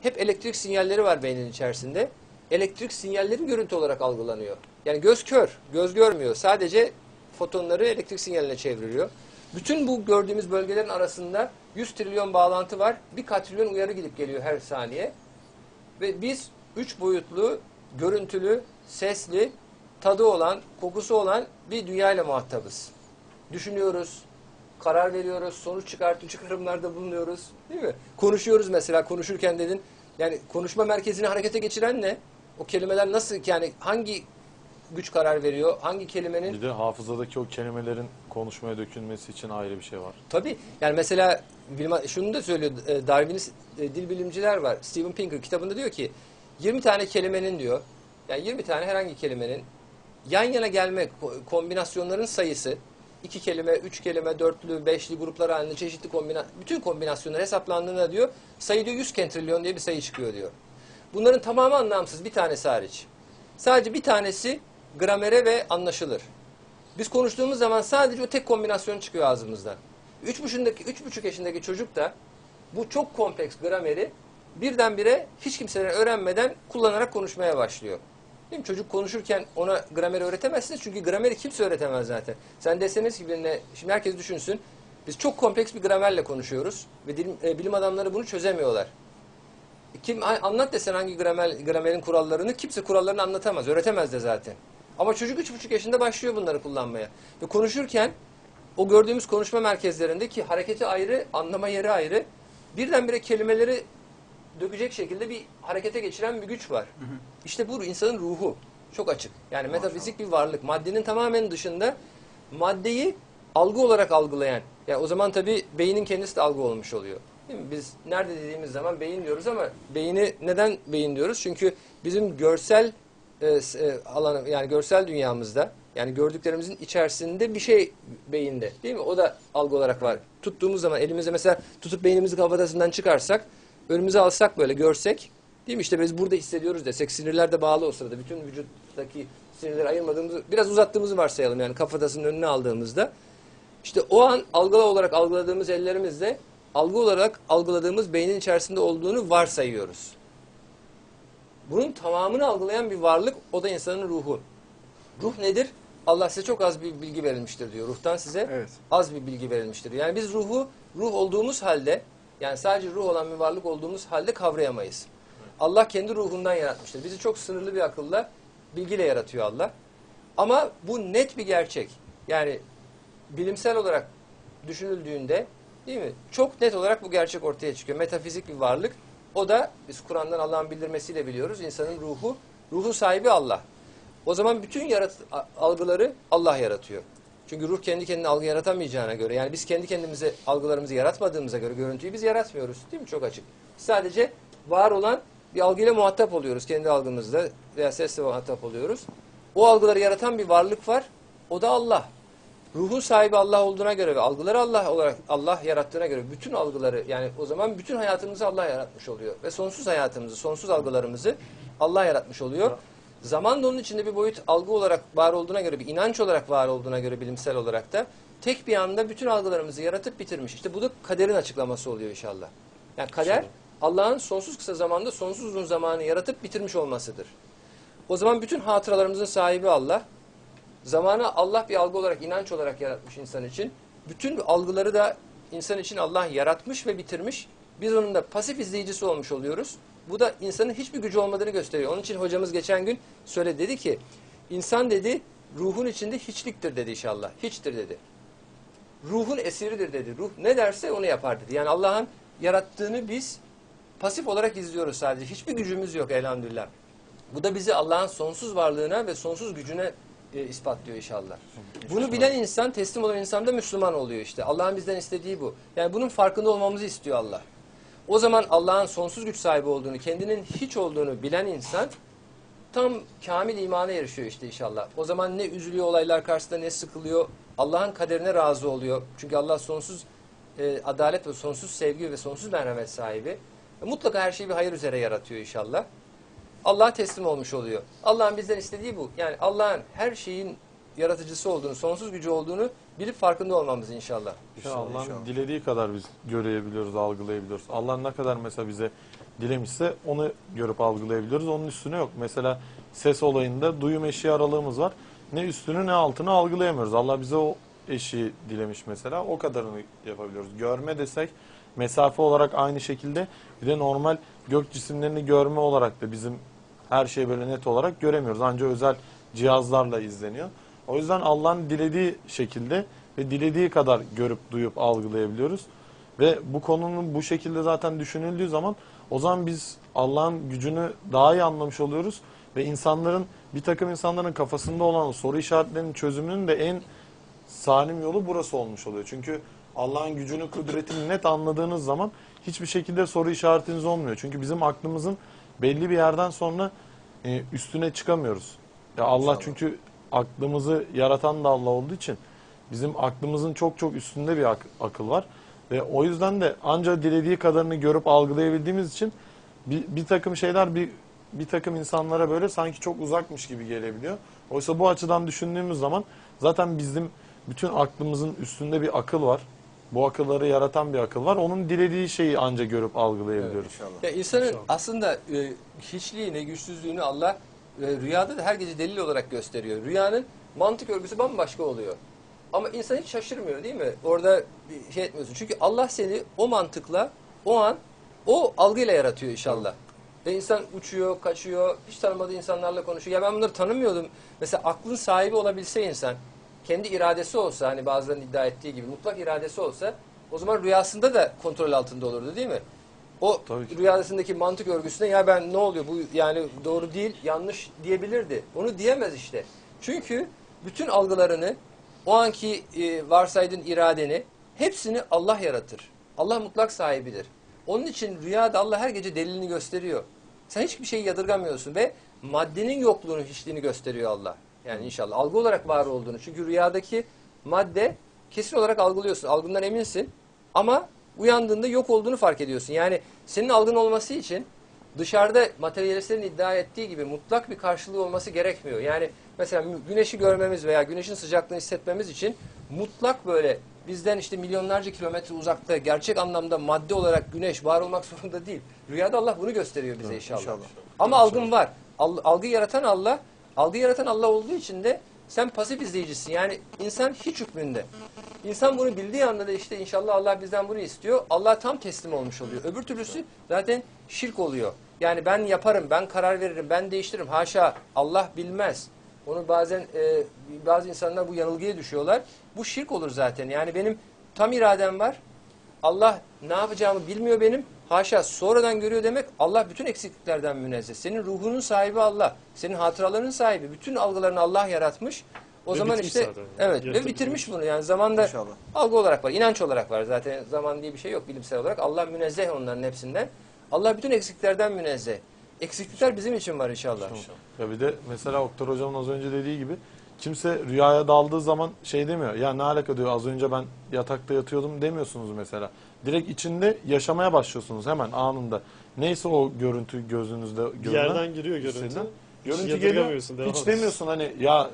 hep elektrik sinyalleri var beynin içerisinde. Elektrik sinyalleri görüntü olarak algılanıyor. Yani göz kör, göz görmüyor. Sadece fotonları elektrik sinyaline çeviriyor. Bütün bu gördüğümüz bölgelerin arasında 100 trilyon bağlantı var. 1 katrilyon uyarı gidip geliyor her saniye. Ve biz 3 boyutlu, görüntülü, sesli, tadı olan, kokusu olan bir dünyayla muhatabız. Düşünüyoruz, karar veriyoruz, sonuç çıkarımlarda bulunuyoruz. Değil mi? Konuşuyoruz mesela, konuşurken dedin. Yani konuşma merkezini harekete geçiren ne? O kelimeler nasıl, yani hangi güç karar veriyor? Hangi kelimenin? Bir de hafızadaki o kelimelerin konuşmaya dökülmesi için ayrı bir şey var. Tabii. Yani mesela şunu da söylüyor, Darwinist dil bilimciler var. Steven Pinker kitabında diyor ki 20 tane kelimenin diyor, yani 20 tane herhangi kelimenin yan yana gelme kombinasyonların sayısı, 2 kelime, 3 kelime, dörtlü, beşli gruplar halinde çeşitli bütün kombinasyonlar hesaplandığında diyor, sayı diyor 100 kentrilyon diye bir sayı çıkıyor diyor. Bunların tamamı anlamsız, bir tanesi hariç. Sadece bir tanesi gramere ve anlaşılır. Biz konuştuğumuz zaman sadece o tek kombinasyon çıkıyor ağzımızdan. 3,5 yaşındaki çocuk da bu çok kompleks grameri birdenbire hiç kimseden öğrenmeden kullanarak konuşmaya başlıyor. Değil mi? Çocuk konuşurken ona grameri öğretemezsiniz çünkü grameri kimse öğretemez zaten. Sen deseniz ki birine, şimdi herkes düşünsün, biz çok kompleks bir gramerle konuşuyoruz ve bilim adamları bunu çözemiyorlar. Anlat desen hangi gramerin kurallarını, kimse kurallarını anlatamaz, öğretemez de zaten. Ama çocuk 3,5 yaşında başlıyor bunları kullanmaya. Ve konuşurken o gördüğümüz konuşma merkezlerindeki hareketi ayrı, anlama yeri ayrı, birdenbire kelimeleri dökecek şekilde bir harekete geçiren bir güç var. İşte bu insanın ruhu. Çok açık. Yani metafizik bir varlık. Maddenin tamamen dışında, maddeyi algı olarak algılayan. Yani o zaman tabii beynin kendisi de algı olmuş oluyor. Değil mi? Biz nerede dediğimiz zaman beyin diyoruz ama beyni neden beyin diyoruz? Çünkü bizim görsel alanı, yani görsel dünyamızda, yani gördüklerimizin içerisinde bir şey beyinde, değil mi? O da algı olarak var. Tuttuğumuz zaman elimizde mesela tutup beynimizi kafatasından çıkarsak, önümüze alsak böyle görsek, değil mi? İşte biz burada hissediyoruz desek, sinirler de bağlı o sırada. Bütün vücuttaki sinirleri ayırmadığımızı, biraz uzattığımızı varsayalım yani kafatasının önüne aldığımızda. İşte o an algı olarak algıladığımız ellerimizle algı olarak algıladığımız beynin içerisinde olduğunu varsayıyoruz. Bunun tamamını algılayan bir varlık, o da insanın ruhu. Ruh nedir? Allah size çok az bir bilgi verilmiştir diyor. Ruhtan size az bir bilgi verilmiştir. Yani biz ruhu, ruh olduğumuz halde, yani sadece ruh olan bir varlık olduğumuz halde kavrayamayız. Allah kendi ruhundan yaratmıştır. Bizi çok sınırlı bir akılla, bilgiyle yaratıyor Allah. Ama bu net bir gerçek. Yani bilimsel olarak düşünüldüğünde, değil mi? Çok net olarak bu gerçek ortaya çıkıyor. Metafizik bir varlık. O da biz Kur'an'dan Allah'ın bildirmesiyle biliyoruz. İnsanın ruhu, ruhun sahibi Allah. O zaman bütün algıları Allah yaratıyor. Çünkü ruh kendi kendine algı yaratamayacağına göre, yani biz kendi kendimize algılarımızı yaratmadığımıza göre görüntüyü biz yaratmıyoruz. Değil mi? Çok açık. Sadece var olan bir algıyla muhatap oluyoruz. Kendi algımızda veya sesle muhatap oluyoruz. O algıları yaratan bir varlık var. O da Allah. Ruhun sahibi Allah olduğuna göre ve algıları Allah olarak Allah yarattığına göre bütün algıları, yani o zaman bütün hayatımızı Allah yaratmış oluyor. Ve sonsuz hayatımızı, sonsuz algılarımızı Allah yaratmış oluyor. Zaman da onun içinde bir boyut algı olarak var olduğuna göre, bir inanç olarak var olduğuna göre bilimsel olarak da tek bir anda bütün algılarımızı yaratıp bitirmiş. İşte bu da kaderin açıklaması oluyor inşallah. Yani kader Allah'ın sonsuz kısa zamanda sonsuz uzun zamanı yaratıp bitirmiş olmasıdır. O zaman bütün hatıralarımızın sahibi Allah. Zamanı Allah bir algı olarak, inanç olarak yaratmış insan için. Bütün algıları da insan için Allah yaratmış ve bitirmiş. Biz onun da pasif izleyicisi olmuş oluyoruz. Bu da insanın hiçbir gücü olmadığını gösteriyor. Onun için hocamız geçen gün söyledi, dedi ki, insan dedi, ruhun içinde hiçliktir dedi inşallah. Hiçtir dedi. Ruhun esiridir dedi. Ruh ne derse onu yapar dedi. Yani Allah'ın yarattığını biz pasif olarak izliyoruz sadece. Hiçbir gücümüz yok elhamdülillah. Bu da bizi Allah'ın sonsuz varlığına ve sonsuz gücüne ispatlıyor inşallah. Bunu bilen insan, teslim olan insan da Müslüman oluyor işte. Allah'ın bizden istediği bu. Yani bunun farkında olmamızı istiyor Allah. O zaman Allah'ın sonsuz güç sahibi olduğunu, kendinin hiç olduğunu bilen insan tam kamil imana erişiyor işte inşallah. O zaman ne üzülüyor olaylar karşısında, ne sıkılıyor. Allah'ın kaderine razı oluyor. Çünkü Allah sonsuz adalet ve sonsuz sevgi ve sonsuz merhamet sahibi. Mutlaka her şeyi bir hayır üzere yaratıyor inşallah. Allah'a teslim olmuş oluyor. Allah'ın bizden istediği bu. Yani Allah'ın her şeyin yaratıcısı olduğunu, sonsuz gücü olduğunu bilip farkında olmamız inşallah. Allah'ın dilediği kadar biz görebiliyoruz, algılayabiliyoruz. Allah ne kadar mesela bize dilemişse onu görüp algılayabiliyoruz. Onun üstüne yok. Mesela ses olayında duyum eşiği aralığımız var. Ne üstünü ne altını algılayamıyoruz. Allah bize o eşiği dilemiş mesela. O kadarını yapabiliyoruz. Görme desek mesafe olarak aynı şekilde, bir de normal gök cisimlerini görme olarak da bizim her şeyi böyle net olarak göremiyoruz. Ancak özel cihazlarla izleniyor. O yüzden Allah'ın dilediği şekilde ve dilediği kadar görüp duyup algılayabiliyoruz. Ve bu konunun bu şekilde zaten düşünüldüğü zaman o zaman biz Allah'ın gücünü daha iyi anlamış oluyoruz ve bir takım insanların kafasında olan soru işaretlerinin çözümünün de en salim yolu burası olmuş oluyor. Çünkü Allah'ın gücünü, kudretini net anladığınız zaman hiçbir şekilde soru işaretiniz olmuyor. Çünkü bizim aklımızın belli bir yerden sonra üstüne çıkamıyoruz. Ya Allah çünkü aklımızı yaratan da Allah olduğu için bizim aklımızın çok çok üstünde bir akıl var. Ve o yüzden de ancak dilediği kadarını görüp algılayabildiğimiz için bir takım şeyler bir takım insanlara böyle sanki çok uzakmış gibi gelebiliyor. Oysa bu açıdan düşündüğümüz zaman zaten bizim bütün aklımızın üstünde bir akıl var. Bu akılları yaratan bir akıl var. Onun dilediği şeyi ancak görüp algılayabiliyoruz. Ya insanın aslında hiçliğini, güçsüzlüğünü Allah rüyada da her gece delil olarak gösteriyor. Rüyanın mantık örgüsü bambaşka oluyor. Ama insan hiç şaşırmıyor değil mi? Orada bir şey etmiyorsun. Çünkü Allah seni o mantıkla, o an, o algıyla yaratıyor inşallah. Ve insan uçuyor, kaçıyor, hiç tanımadığı insanlarla konuşuyor. Ya ben bunları tanımıyordum. Mesela aklın sahibi olabilse insan, kendi iradesi olsa, hani bazılarının iddia ettiği gibi mutlak iradesi olsa, o zaman rüyasında da kontrol altında olurdu değil mi? O rüyasındaki mantık örgüsüne ya ben ne oluyor bu yani doğru değil, yanlış diyebilirdi. Onu diyemez işte. Çünkü bütün algılarını, o anki varsaydığın iradeni, hepsini Allah yaratır. Allah mutlak sahibidir. Onun için rüyada Allah her gece delilini gösteriyor. Sen hiçbir şeyi yadırgamıyorsun ve maddenin yokluğunu, hiçliğini gösteriyor Allah. Yani inşallah algı olarak var olduğunu. Çünkü rüyadaki madde kesin olarak algılıyorsun. Algından eminsin ama uyandığında yok olduğunu fark ediyorsun. Yani senin algın olması için dışarıda materyalistlerin iddia ettiği gibi mutlak bir karşılığı olması gerekmiyor. Yani mesela güneşi görmemiz veya güneşin sıcaklığını hissetmemiz için mutlak böyle bizden işte milyonlarca kilometre uzakta gerçek anlamda madde olarak güneş var olmak zorunda değil. Rüyada Allah bunu gösteriyor bize inşallah. Ama algın var. Algı yaratan Allah, algı yaratan Allah olduğu için de sen pasif izleyicisin. Yani insan hiç hükmünde. İnsan bunu bildiği anda da işte inşallah Allah bizden bunu istiyor. Allah tam teslim olmuş oluyor. Öbür türlüsü zaten şirk oluyor. Yani ben yaparım, ben karar veririm, ben değiştiririm. Haşa Allah bilmez. Onu bazen bazı insanlar bu yanılgıya düşüyorlar. Bu şirk olur zaten. Yani benim tam iradem var. Allah ne yapacağımı bilmiyor benim. Haşa sonradan görüyor demek Allah bütün eksikliklerden münezzeh. Senin ruhunun sahibi Allah. Senin hatıralarının sahibi. Bütün algılarını Allah yaratmış. O zaman işte evet ve bitirmiş bunu. Yani zamanda algı olarak var, inanç olarak var. Zaten zaman diye bir şey yok bilimsel olarak. Allah münezzeh onların hepsinden. Allah bütün eksiklerden münezzeh. Eksiklikler bizim için var inşallah. Ya bir de mesela Oktar Hocam'ın az önce dediği gibi kimse rüyaya daldığı zaman şey demiyor. Ya ne alaka diyor, az önce ben yatakta yatıyordum demiyorsunuz mesela. Direkt içinde yaşamaya başlıyorsunuz hemen anında. Neyse o görüntü gözünüzde bir yerden giriyor görüntü. Görüntü geliyor. Hiç demiyorsun hani ya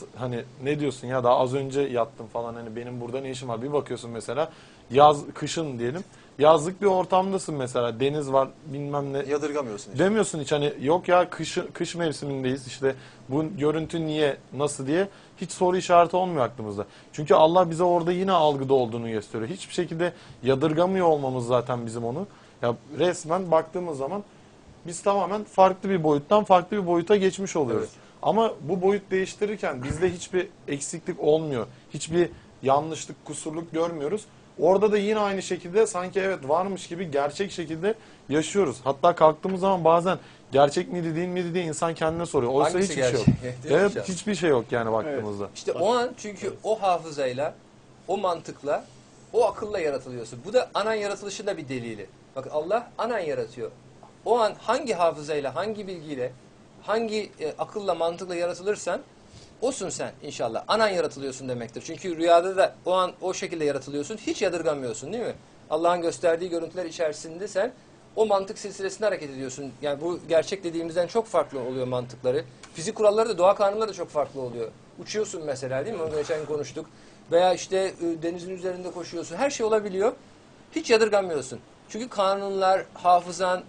ne diyorsun ya daha az önce yattım falan, hani benim burada ne işim var. Bir bakıyorsun mesela kışın diyelim. Yazlık bir ortamdasın mesela. Deniz var bilmem ne. Yadırgamıyorsun hiç. Demiyorsun hiç hani yok ya kış mevsimindeyiz işte bu görüntü niye nasıl diye hiç soru işareti olmuyor aklımızda. Çünkü Allah bize orada yine algıda olduğunu gösteriyor. Hiçbir şekilde yadırgamıyor olmamız zaten bizim onu. Ya resmen baktığımız zaman biz tamamen farklı bir boyuttan farklı bir boyuta geçmiş oluyoruz. Evet. Ama bu boyut değiştirirken bizde hiçbir eksiklik olmuyor. Hiçbir yanlışlık, kusurluk görmüyoruz. Orada da yine aynı şekilde sanki evet varmış gibi gerçek şekilde yaşıyoruz. Hatta kalktığımız zaman bazen gerçek miydi değil miydi diye insan kendine soruyor. Oysa hangisi hiçbir şey yok. Evet, hiçbir şey yok yani baktığımızda. Evet. İşte o an çünkü o hafızayla, o mantıkla, o akılla yaratılıyorsun. Bu da anan yaratılışında bir delili. Bak Allah anan yaratıyor. O an hangi hafızayla, hangi bilgiyle, hangi akılla, mantıkla yaratılırsan osun sen inşallah. Anan yaratılıyorsun demektir. Çünkü rüyada da o an o şekilde yaratılıyorsun. Hiç yadırgamıyorsun değil mi? Allah'ın gösterdiği görüntüler içerisinde sen o mantık silsilesinde hareket ediyorsun. Yani bu gerçek dediğimizden çok farklı oluyor mantıkları. Fizik kuralları da, doğa kanunları da çok farklı oluyor. Uçuyorsun mesela değil mi? Onu geçen gün konuştuk. Veya işte denizin üzerinde koşuyorsun. Her şey olabiliyor. Hiç yadırgamıyorsun. Çünkü kanunlar, hafızan,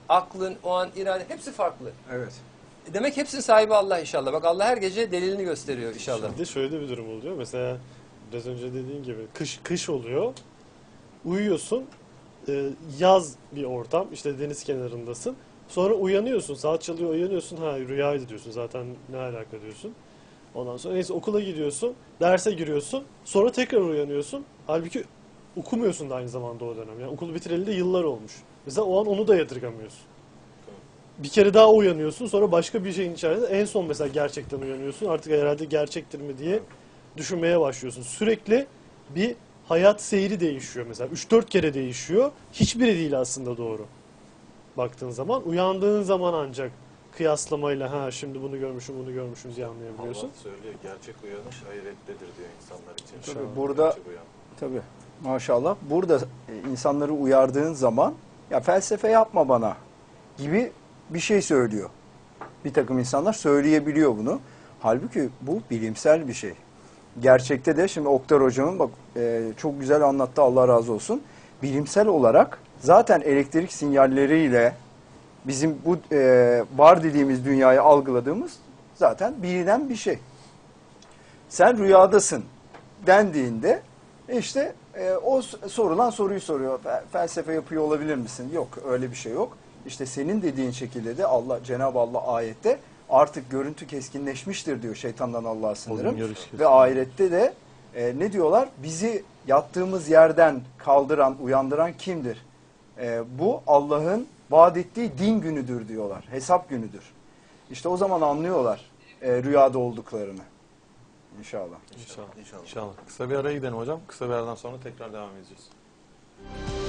aklın, o an irade hepsi farklı. Evet. Demek hepsinin sahibi Allah inşallah. Bak Allah her gece delilini gösteriyor inşallah. Bir de şöyle bir durum oluyor. Mesela biraz önce dediğin gibi kış oluyor. Uyuyorsun. Yaz bir ortam. İşte deniz kenarındasın. Sonra uyanıyorsun. Saat çalıyor, uyanıyorsun. Ha, rüyaydı diyorsun. Zaten ne alaka diyorsun. Ondan sonra neyse okula gidiyorsun. Derse giriyorsun. Sonra tekrar uyanıyorsun. Halbuki okumuyorsun da aynı zamanda o dönem. Yani okulu bitireli de yıllar olmuş. Mesela o an onu da yadırgamıyorsun. Bir kere daha uyanıyorsun, sonra başka bir şeyin içerisinde en son mesela gerçekten uyanıyorsun. Artık herhalde gerçektir mi diye düşünmeye başlıyorsun. Sürekli bir hayat seyri değişiyor mesela. 3-4 kere değişiyor. Hiçbiri değil aslında doğru. Baktığın zaman, uyandığın zaman ancak kıyaslamayla ha şimdi bunu görmüşüm, bunu görmüşüm diye anlayabiliyorsun. Allah söylüyor, gerçek uyanış hayrettedir diyor insanlar için. Tabii burada tabii maşallah burada insanları uyardığın zaman ya felsefe yapma bana gibi bir şey söylüyor. Bir takım insanlar söyleyebiliyor bunu. Halbuki bu bilimsel bir şey. Gerçekte de şimdi Oktar hocamın bak çok güzel anlattı, Allah razı olsun. Bilimsel olarak zaten elektrik sinyalleriyle bizim bu var dediğimiz dünyayı algıladığımız zaten bilinen bir şey. Sen rüyadasın dendiğinde işte o sorulan soruyu soruyor. Felsefe yapıyor olabilir misin? Yok, öyle bir şey yok. İşte senin dediğin şekilde de Cenab-ı Allah ayette artık görüntü keskinleşmiştir diyor, şeytandan Allah'a sınırım. Ve ahirette de ne diyorlar? Bizi yattığımız yerden kaldıran, uyandıran kimdir? Bu Allah'ın vaat ettiği din günüdür diyorlar. Hesap günüdür. İşte o zaman anlıyorlar rüyada olduklarını. İnşallah. İnşallah. Kısa bir araya gidelim hocam. Kısa bir aradan sonra tekrar devam edeceğiz.